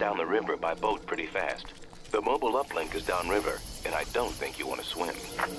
down the river by boat pretty fast. The mobile uplink is downriver, and I don't think you want to swim.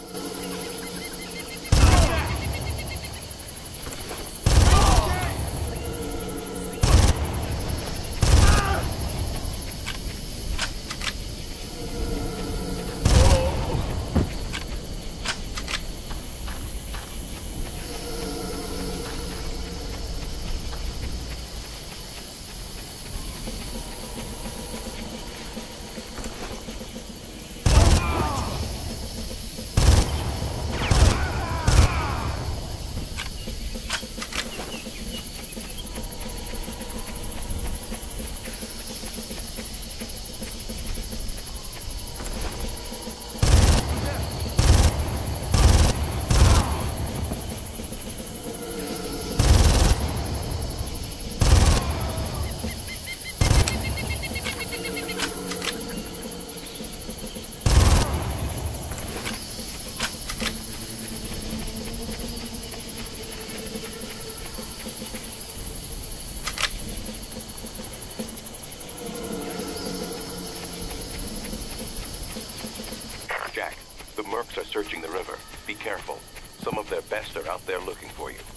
Jack, the mercs are searching the river. Be careful. Some of their best are out there looking for you.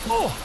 Oh!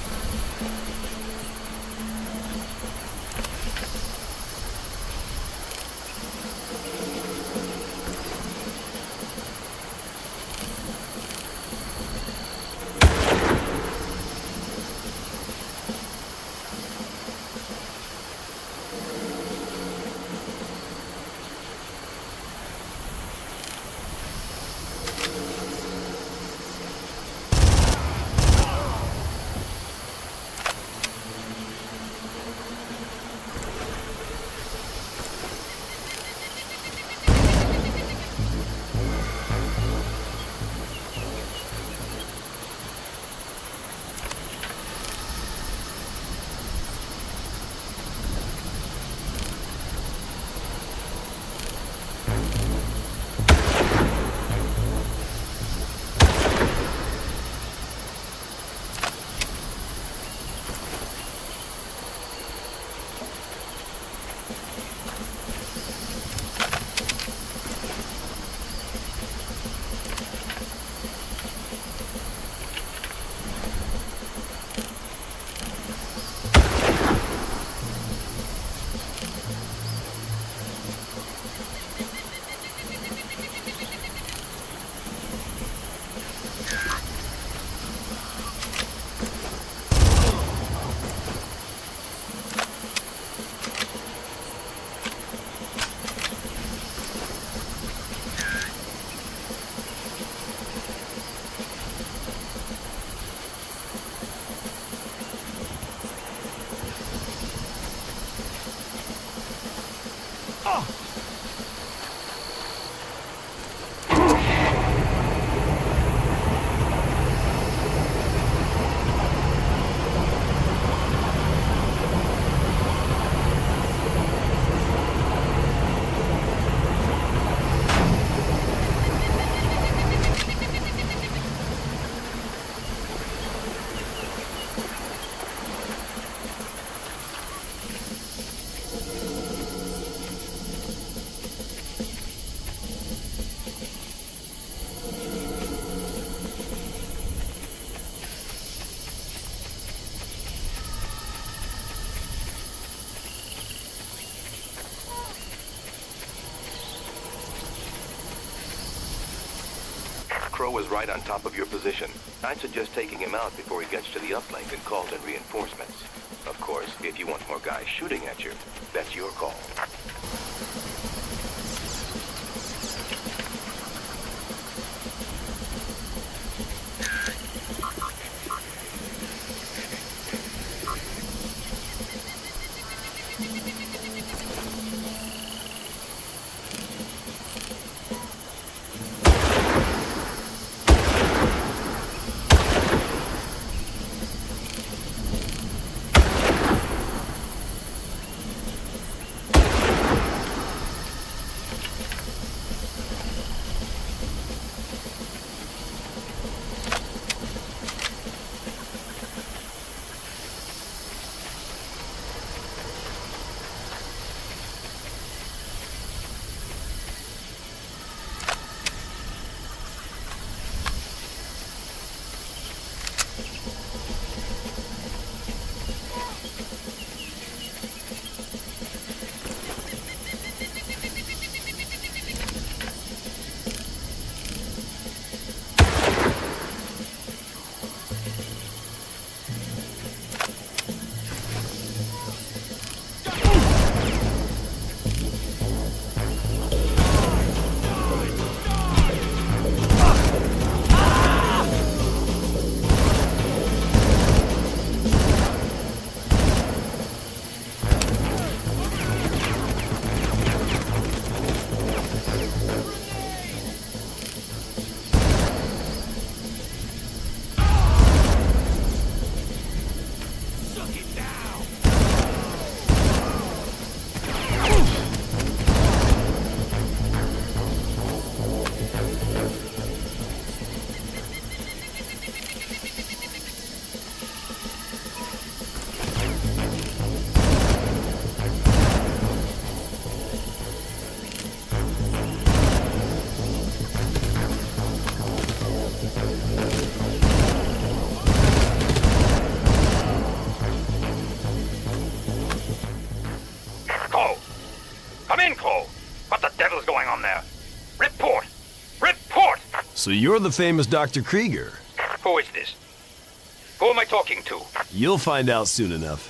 Crow is right on top of your position. I'd suggest taking him out before he gets to the uplink and calls in reinforcements. Of course, if you want more guys shooting at you, that's your call. So you're the famous Dr. Krieger. Who is this? Who am I talking to? You'll find out soon enough.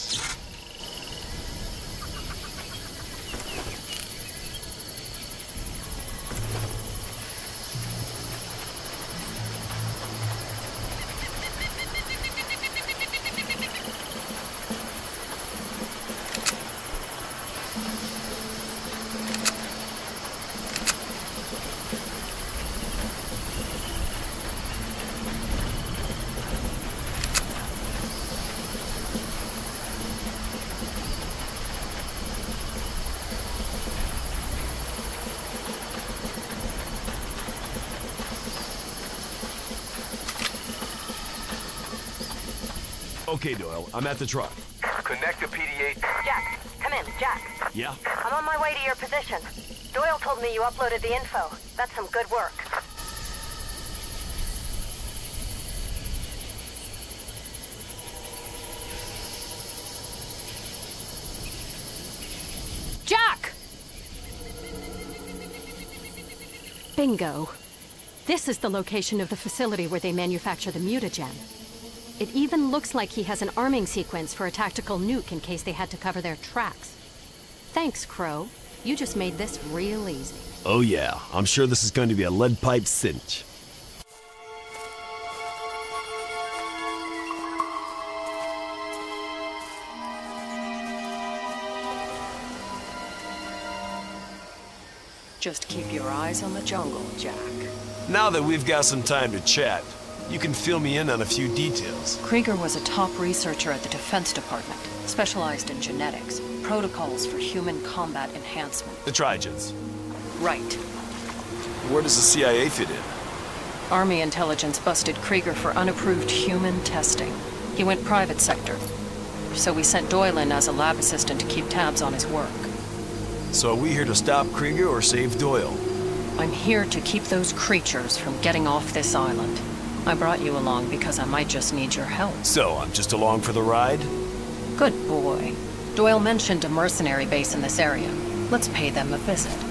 Okay, Doyle, I'm at the truck. Connect to PD-8. Jack, come in, Jack. Yeah? I'm on my way to your position. Doyle told me you uploaded the info. That's some good work. Jack! Bingo. This is the location of the facility where they manufacture the mutagen. It even looks like he has an arming sequence for a tactical nuke in case they had to cover their tracks. Thanks, Crow. You just made this real easy. Oh yeah, I'm sure this is going to be a lead pipe cinch. Just keep your eyes on the jungle, Jack. Now that we've got some time to chat, you can fill me in on a few details. Krieger was a top researcher at the Defense Department, specialized in genetics, protocols for human combat enhancement. The Trigens. Right. Where does the CIA fit in? Army intelligence busted Krieger for unapproved human testing. He went private sector. So we sent Doyle in as a lab assistant to keep tabs on his work. So are we here to stop Krieger or save Doyle? I'm here to keep those creatures from getting off this island. I brought you along because I might just need your help. So, I'm just along for the ride? Good boy. Doyle mentioned a mercenary base in this area. Let's pay them a visit.